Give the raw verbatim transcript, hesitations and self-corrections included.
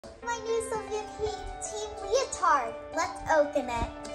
My new Sylvia P team leotard. Let's open it.